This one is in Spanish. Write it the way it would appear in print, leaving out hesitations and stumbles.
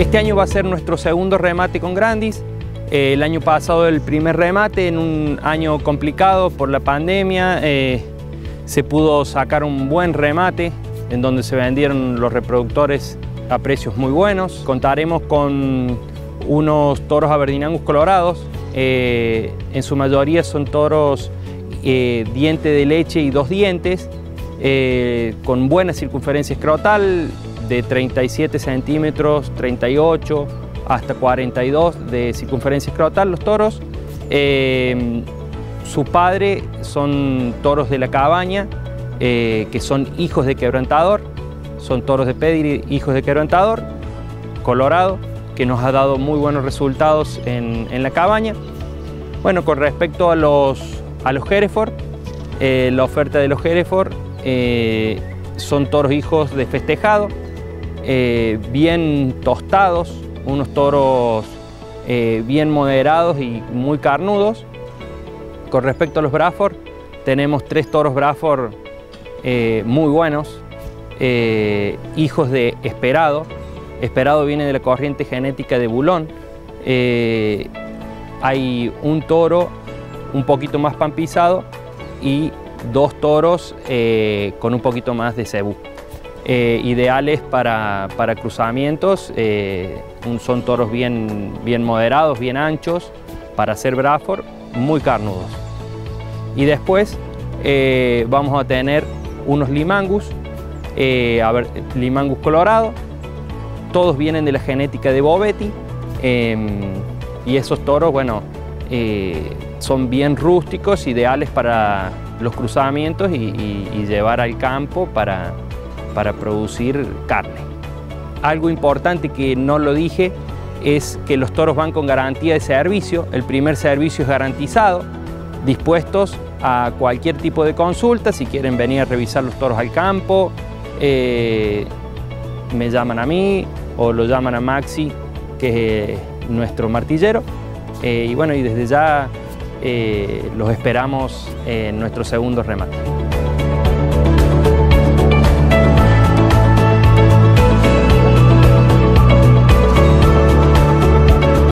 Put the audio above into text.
Este año va a ser nuestro segundo remate con Grandis. El año pasado el primer remate, en un año complicado por la pandemia, se pudo sacar un buen remate en donde se vendieron los reproductores a precios muy buenos. Contaremos con unos toros Aberdeen Angus colorados. En su mayoría son toros diente de leche y 2 dientes, con buena circunferencia escrotal de 37 centímetros, 38 hasta 42 de circunferencia escrotal los toros. Su padre son toros de la cabaña, que son hijos de quebrantador, son toros de pedigree, hijos de quebrantador, colorado, que nos ha dado muy buenos resultados en la cabaña. Bueno, con respecto a los Hereford, la oferta de los Hereford son toros hijos de festejado, bien tostados, unos toros bien moderados y muy carnudos. Con respecto a los Braford, tenemos 3 toros Braford muy buenos, hijos de Esperado. Esperado viene de la corriente genética de Bulón. Hay un toro un poquito más pampizado y 2 toros con un poquito más de cebú. Ideales para cruzamientos, son toros bien moderados, bien anchos, para hacer Braford, muy carnudos. Y después vamos a tener unos Limangus, Limangus colorado, todos vienen de la genética de Bovetti, y esos toros, bueno, son bien rústicos, ideales para los cruzamientos y llevar al campo para producir carne. Algo importante que no lo dije es que los toros van con garantía de servicio. El primer servicio es garantizado, dispuestos a cualquier tipo de consulta. Si quieren venir a revisar los toros al campo, me llaman a mí o lo llaman a Maxi, que es nuestro martillero. Y bueno, y desde ya los esperamos en nuestro segundo remate.